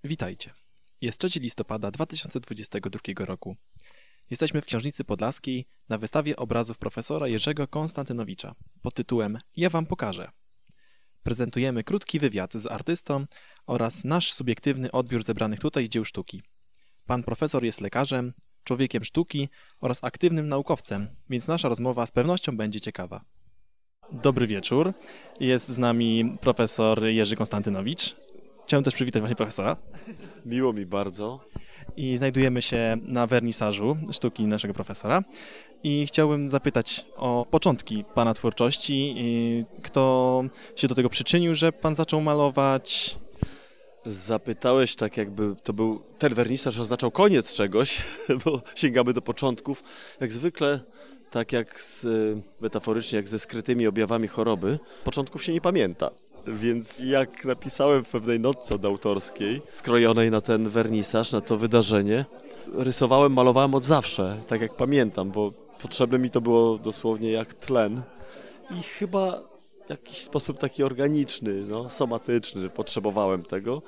Witajcie. Jest 3 listopada 2022 roku. Jesteśmy w Książnicy Podlaskiej na wystawie obrazów profesora Jerzego Konstantynowicza pod tytułem Ja wam pokażę. Prezentujemy krótki wywiad z artystą oraz nasz subiektywny odbiór zebranych tutaj dzieł sztuki. Pan profesor jest lekarzem, człowiekiem sztuki oraz aktywnym naukowcem, więc nasza rozmowa z pewnością będzie ciekawa. Dobry wieczór. Jest z nami profesor Jerzy Konstantynowicz. Chciałem też przywitać właśnie profesora. Miło mi bardzo. I znajdujemy się na wernisażu sztuki naszego profesora. I chciałbym zapytać o początki pana twórczości. Kto się do tego przyczynił, że pan zaczął malować? Zapytałeś tak jakby to był ten wernisaż oznaczał koniec czegoś, bo sięgamy do początków. Jak zwykle, tak jak metaforycznie, jak ze skrytymi objawami choroby, początków się nie pamięta. Więc jak napisałem w pewnej notce autorskiej, skrojonej na ten wernisaż, na to wydarzenie, rysowałem, malowałem od zawsze, tak jak pamiętam, bo potrzebne mi to było dosłownie jak tlen i chyba w jakiś sposób taki organiczny, somatyczny, potrzebowałem tego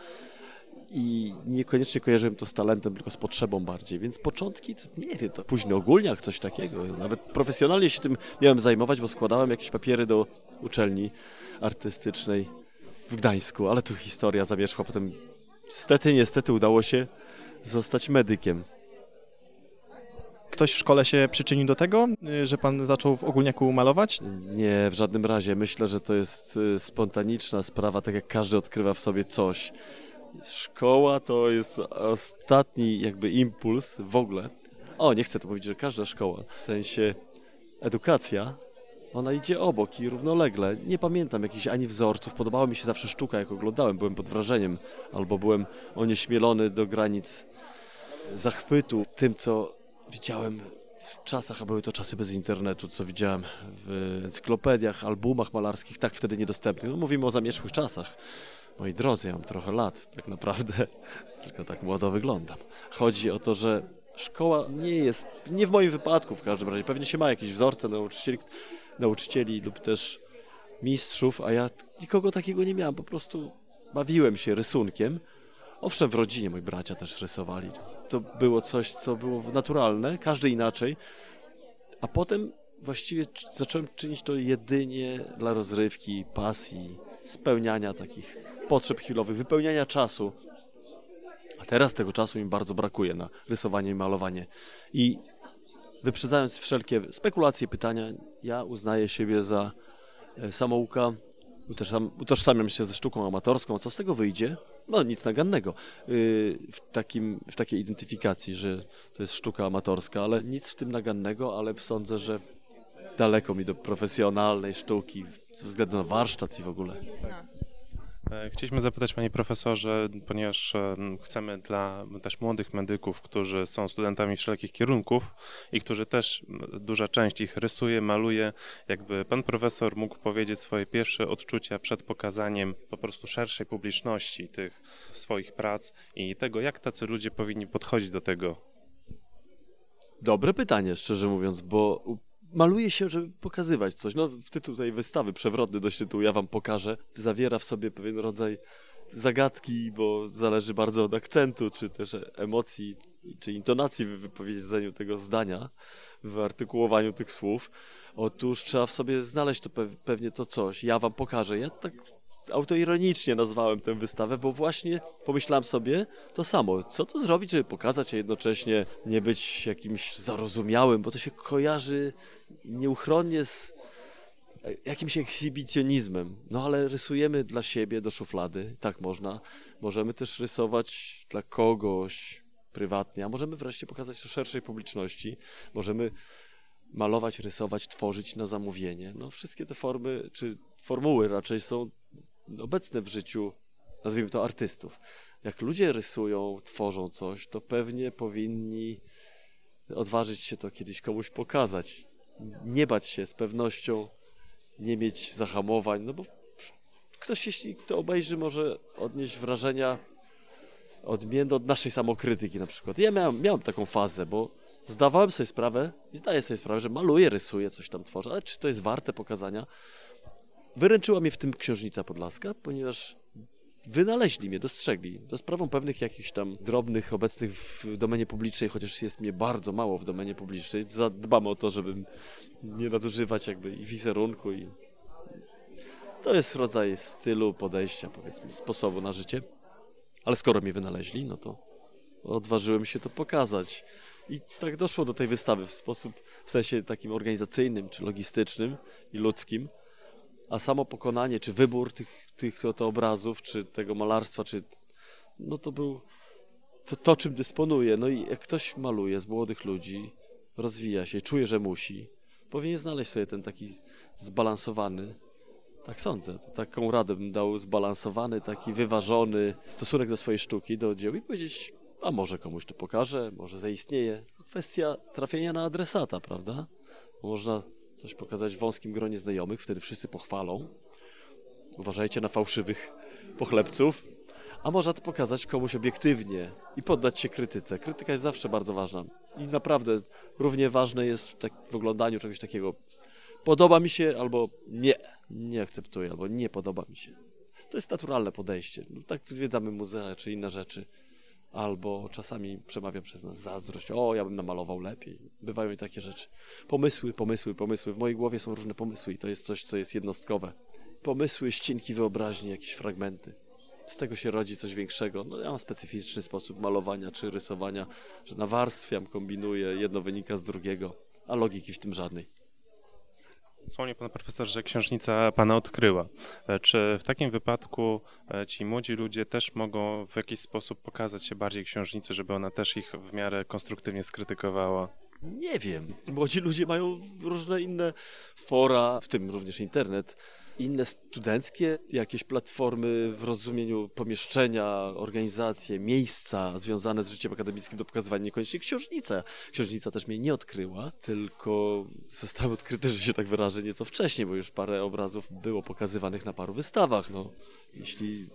i niekoniecznie kojarzyłem to z talentem, tylko z potrzebą bardziej, więc początki, nie wiem, to późny ogólniak, coś takiego, nawet profesjonalnie się tym miałem zajmować, bo składałem jakieś papiery do uczelni artystycznej w Gdańsku, ale tu historia zamierzchła, potem niestety udało się zostać medykiem. Ktoś w szkole się przyczynił do tego, że pan zaczął w ogólniaku malować? Nie, w żadnym razie. Myślę, że to jest spontaniczna sprawa, tak jak każdy odkrywa w sobie coś. Szkoła to jest ostatni jakby impuls w ogóle. Nie chcę tu powiedzieć, że każda szkoła, w sensie edukacja, ona idzie obok i równolegle. Nie pamiętam jakichś ani wzorców. Podobała mi się zawsze sztuka, jak oglądałem. Byłem pod wrażeniem albo byłem onieśmielony do granic zachwytu tym, co widziałem w czasach, a były to czasy bez internetu, co widziałem w encyklopediach, albumach malarskich, tak wtedy niedostępnych. Mówimy o zamierzchłych czasach. Moi drodzy, ja mam trochę lat tak naprawdę, tylko tak młodo wyglądam. Chodzi o to, że szkoła nie jest, nie w moim wypadku w każdym razie, pewnie się ma jakieś wzorce nauczycieli lub też mistrzów, a ja nikogo takiego nie miałem, po prostu bawiłem się rysunkiem. Owszem, w rodzinie moi bracia też rysowali. To było coś, co było naturalne, każdy inaczej, a potem właściwie zacząłem czynić to jedynie dla rozrywki, pasji, spełniania takich potrzeb chwilowych, wypełniania czasu. A teraz tego czasu mi bardzo brakuje na rysowanie i malowanie. I wyprzedzając wszelkie spekulacje, pytania, ja uznaję siebie za samouka, utożsamiam się ze sztuką amatorską. Co z tego wyjdzie? Nic nagannego w takiej identyfikacji, że to jest sztuka amatorska, ale nic w tym nagannego, ale sądzę, że daleko mi do profesjonalnej sztuki ze względu na warsztat i w ogóle. Chcieliśmy zapytać, panie profesorze, ponieważ chcemy dla też młodych medyków, którzy są studentami wszelkich kierunków i którzy też, duża część ich rysuje, maluje, jakby pan profesor mógł powiedzieć swoje pierwsze odczucia przed pokazaniem po prostu szerszej publiczności tych swoich prac i tego, jak tacy ludzie powinni podchodzić do tego. Dobre pytanie, szczerze mówiąc, bo maluje się, żeby pokazywać coś. Tytuł tej wystawy, przewrotny dość tytuł, ja wam pokażę, zawiera w sobie pewien rodzaj zagadki, bo zależy bardzo od akcentu, czy też emocji, czy intonacji w wypowiedzeniu tego zdania, w artykułowaniu tych słów. Otóż trzeba w sobie znaleźć to pewnie to coś. Ja wam pokażę. Ja tak autoironicznie nazwałem tę wystawę, bo właśnie pomyślałem sobie to samo. Co tu zrobić, żeby pokazać, a jednocześnie nie być jakimś zarozumiałym, bo to się kojarzy nieuchronnie z jakimś ekshibicjonizmem. Ale rysujemy dla siebie, do szuflady, tak można. Możemy też rysować dla kogoś prywatnie, a możemy wreszcie pokazać to szerszej publiczności. Możemy malować, rysować, tworzyć na zamówienie. Wszystkie te formy, czy formuły raczej są obecne w życiu, nazwijmy to, artystów. Jak ludzie rysują, tworzą coś, to pewnie powinni odważyć się to kiedyś komuś pokazać. Nie bać się z pewnością, nie mieć zahamowań, bo ktoś, jeśli to obejrzy, może odnieść wrażenia odmienne od naszej samokrytyki na przykład. Ja miałem taką fazę, bo zdawałem sobie sprawę i zdaję sobie sprawę, że maluję, rysuję, coś tam tworzę, ale czy to jest warte pokazania? Wyręczyła mnie w tym Książnica Podlaska, ponieważ wynaleźli mnie, dostrzegli. Za sprawą pewnych jakichś tam drobnych obecnych w domenie publicznej, chociaż jest mnie bardzo mało w domenie publicznej, zadbam o to, żeby nie nadużywać jakby i wizerunku i to jest rodzaj stylu, podejścia, powiedzmy, sposobu na życie. Ale skoro mnie wynaleźli, no to odważyłem się to pokazać. I tak doszło do tej wystawy w sensie takim organizacyjnym, czy logistycznym i ludzkim. A samo pokonanie, czy wybór tych obrazów, czy tego malarstwa, no to był to, czym dysponuję. No i jak ktoś maluje z młodych ludzi, rozwija się, czuje, że musi, powinien znaleźć sobie ten taki zbalansowany, tak sądzę, taką radę bym dał, zbalansowany, taki wyważony stosunek do swojej sztuki, do dzieł i powiedzieć, a może komuś to pokaże, może zaistnieje. Kwestia trafienia na adresata, prawda? Można coś pokazać w wąskim gronie znajomych, wtedy wszyscy pochwalą. Uważajcie na fałszywych pochlebców. A można to pokazać komuś obiektywnie i poddać się krytyce. Krytyka jest zawsze bardzo ważna. I naprawdę równie ważne jest w oglądaniu czegoś takiego. Podoba mi się albo nie akceptuję, albo nie podoba mi się. To jest naturalne podejście. No, tak zwiedzamy muzea czy inne rzeczy. Albo czasami przemawia przez nas zazdrość. O, ja bym namalował lepiej. Bywają i takie rzeczy. Pomysły. W mojej głowie są różne pomysły i to jest coś, co jest jednostkowe. Pomysły, ścinki wyobraźni, jakieś fragmenty. Z tego się rodzi coś większego. No, ja mam specyficzny sposób malowania czy rysowania, że nawarstwiam, kombinuję, jedno wynika z drugiego, a logiki w tym żadnej. Wspomniał pan profesor, że książnica pana odkryła. Czy w takim wypadku ci młodzi ludzie też mogą w jakiś sposób pokazać się bardziej książnicy, żeby ona też ich w miarę konstruktywnie skrytykowała? Nie wiem. Młodzi ludzie mają różne inne fora, w tym również internet, inne studenckie jakieś platformy w rozumieniu pomieszczenia, organizacje, miejsca związane z życiem akademickim do pokazywania, niekoniecznie książnica. Książnica też mnie nie odkryła, tylko zostały odkryte, że się tak wyrażę, nieco wcześniej, bo już parę obrazów było pokazywanych na paru wystawach. No, jeśli...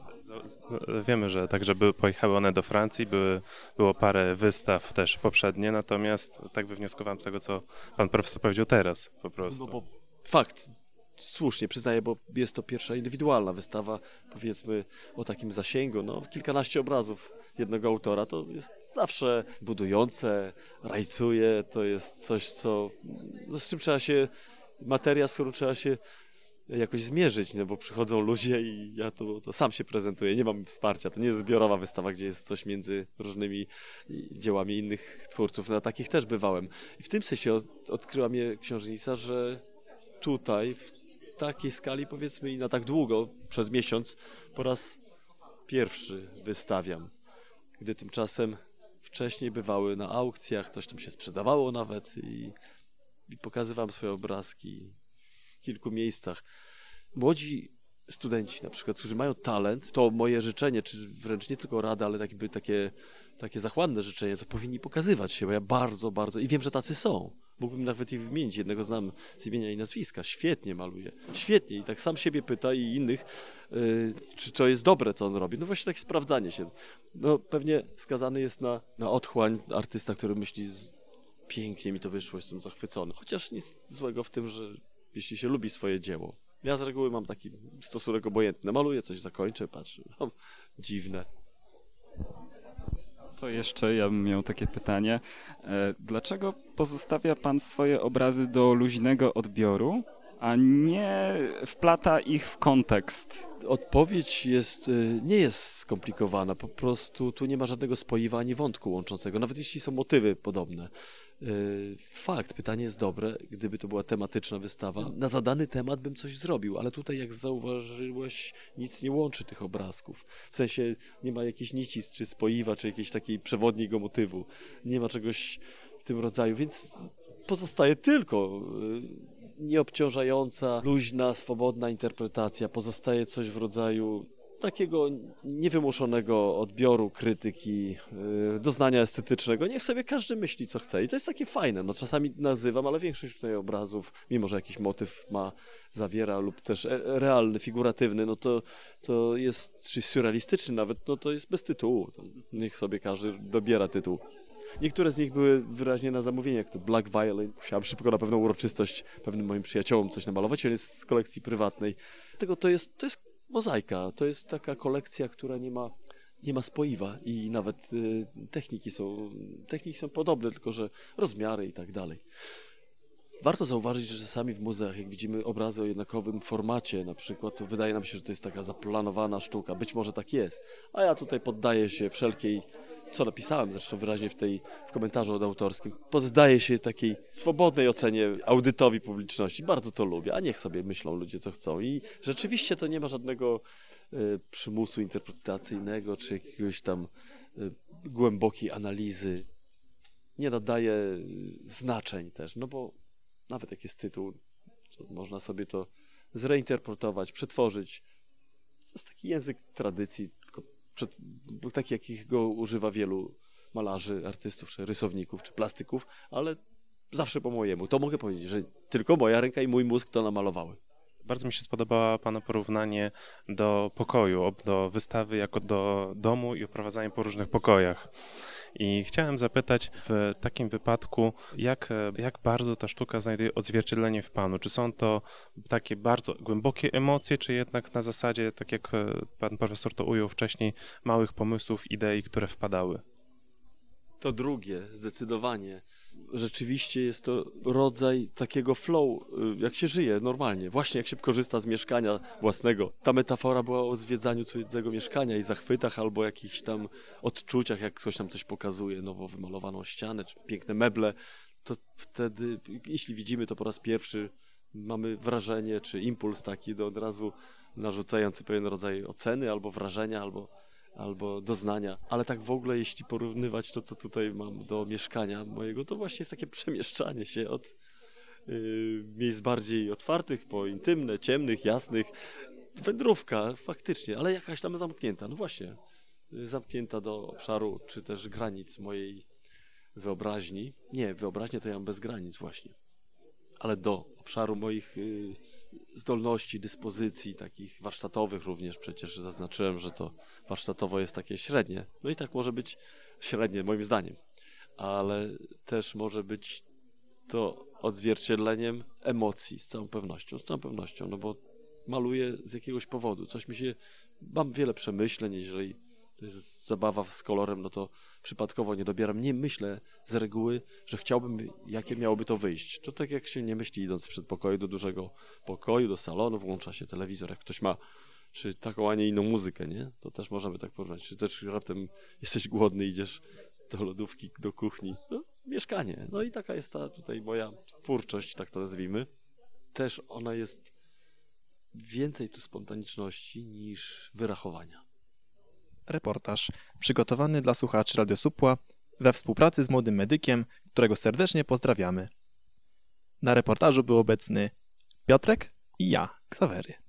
Wiemy, że także pojechały one do Francji, było parę wystaw też poprzednie, natomiast tak wywnioskowałem z tego, co pan profesor powiedział teraz po prostu. No bo fakt. Słusznie przyznaję, bo jest to pierwsza indywidualna wystawa, powiedzmy o takim zasięgu, no kilkanaście obrazów jednego autora, to jest zawsze budujące, rajcuje, to jest coś, z czym trzeba się, materia, z którą trzeba się jakoś zmierzyć, no bo przychodzą ludzie i ja to sam się prezentuję, nie mam wsparcia, to nie jest zbiorowa wystawa, gdzie jest coś między różnymi dziełami innych twórców, na takich też bywałem. I w tym sensie odkryła mnie książnica, że tutaj, w takiej skali powiedzmy i na tak długo, przez miesiąc, po raz pierwszy wystawiam. Gdy tymczasem wcześniej bywały na aukcjach, coś tam się sprzedawało nawet i pokazywałem swoje obrazki w kilku miejscach. Młodzi studenci na przykład, którzy mają talent, to moje życzenie, czy wręcz nie tylko rada, ale takie zachłanne życzenie, to powinni pokazywać się, bo ja bardzo i wiem, że tacy są. Mógłbym nawet ich wymienić, jednego znam z imienia i nazwiska, świetnie maluje, świetnie i tak sam siebie pyta i innych, czy to jest dobre, co on robi. No właśnie takie sprawdzanie się. No pewnie skazany jest na otchłań artysta, który myśli, pięknie mi to wyszło, jestem zachwycony. Chociaż nic złego w tym, że jeśli się lubi swoje dzieło. Ja z reguły mam taki stosunek obojętny. Maluję coś, zakończę, patrzę, dziwne. To jeszcze ja bym miał takie pytanie. Dlaczego pozostawia pan swoje obrazy do luźnego odbioru, a nie wplata ich w kontekst? Odpowiedź nie jest skomplikowana, po prostu tu nie ma żadnego spoiwa ani wątku łączącego, nawet jeśli są motywy podobne. Fakt, pytanie jest dobre, gdyby to była tematyczna wystawa, na zadany temat bym coś zrobił, ale tutaj jak zauważyłeś, nic nie łączy tych obrazków. W sensie nie ma jakiejś nici, czy spoiwa, czy jakiejś takiej przewodniego motywu. Nie ma czegoś w tym rodzaju, więc pozostaje tylko nieobciążająca, luźna, swobodna interpretacja. Pozostaje coś w rodzaju takiego niewymuszonego odbioru, krytyki, doznania estetycznego. Niech sobie każdy myśli, co chce. I to jest takie fajne. No, czasami nazywam, ale większość tutaj obrazów, mimo że jakiś motyw zawiera lub też realny, figuratywny, no to jest, czy surrealistyczny nawet, no to jest bez tytułu. Niech sobie każdy dobiera tytuł. Niektóre z nich były wyraźnie na zamówienie, jak to Black Violet. Musiałem szybko na pewną uroczystość pewnym moim przyjaciołom coś namalować, on jest z kolekcji prywatnej. To jest mozaika. To jest taka kolekcja, która nie ma spoiwa i nawet techniki są podobne, tylko że rozmiary i tak dalej. Warto zauważyć, że czasami w muzeach, jak widzimy obrazy o jednakowym formacie na przykład, to wydaje nam się, że to jest taka zaplanowana sztuka. Być może tak jest, a ja tutaj poddaję się wszelkiej, co napisałem zresztą wyraźnie w komentarzu autorskim, poddaję się takiej swobodnej ocenie audytowi publiczności. Bardzo to lubię, a niech sobie myślą ludzie, co chcą. I rzeczywiście to nie ma żadnego przymusu interpretacyjnego, czy jakiegoś tam głębokiej analizy. Nie nadaje znaczeń też, no bo nawet jak jest tytuł, to można sobie to zreinterpretować, przetworzyć. To jest taki język tradycji, taki jakich go używa wielu malarzy, artystów, czy rysowników, czy plastyków, ale zawsze po mojemu. To mogę powiedzieć, że tylko moja ręka i mój mózg to namalowały. Bardzo mi się spodobało Pana porównanie do pokoju, do wystawy jako do domu i oprowadzanie po różnych pokojach. I chciałem zapytać w takim wypadku, jak bardzo ta sztuka znajduje odzwierciedlenie w Panu? Czy są to takie bardzo głębokie emocje, czy jednak na zasadzie, tak jak Pan profesor to ujął wcześniej, małych pomysłów, idei, które wpadały? To drugie, zdecydowanie. Rzeczywiście jest to rodzaj takiego flow, jak się żyje normalnie. Właśnie jak się korzysta z mieszkania własnego. Ta metafora była o zwiedzaniu cudzego mieszkania i zachwytach albo jakichś tam odczuciach, jak ktoś nam coś pokazuje, nowo wymalowaną ścianę, czy piękne meble. To wtedy, jeśli widzimy to po raz pierwszy, mamy wrażenie, czy impuls taki od razu narzucający pewien rodzaj oceny albo wrażenia, albo doznania, ale tak w ogóle jeśli porównywać to, co tutaj mam do mieszkania mojego, to właśnie jest takie przemieszczanie się od miejsc bardziej otwartych po intymne, ciemnych, jasnych. Wędrówka faktycznie, ale jakaś tam zamknięta, no właśnie, zamknięta do obszaru czy też granic mojej wyobraźni. Nie, wyobraźnię to ja mam bez granic właśnie, ale do obszaru moich zdolności, dyspozycji, takich warsztatowych również. Przecież zaznaczyłem, że to warsztatowo jest takie średnie. No i tak może być średnie, moim zdaniem. Ale też może być to odzwierciedleniem emocji, z całą pewnością, no bo maluję z jakiegoś powodu. Mam wiele przemyśleń, jeżeli to jest zabawa z kolorem, no to przypadkowo nie dobieram. Nie myślę z reguły, że chciałbym, jakie miałoby to wyjść. To tak jak się nie myśli, idąc z przedpokoju do dużego pokoju, do salonu, włącza się telewizor, jak ktoś ma, czy taką, a nie inną muzykę, nie? To też możemy tak porównać. Czy też raptem jesteś głodny, idziesz do lodówki, do kuchni. No, mieszkanie. No i taka jest ta tutaj moja twórczość, tak to nazwijmy. Też ona jest więcej tu spontaniczności niż wyrachowania. Reportaż przygotowany dla słuchaczy Radio Supła we współpracy z Młodym Medykiem, którego serdecznie pozdrawiamy. Na reportażu był obecny Piotrek i ja, Ksawery.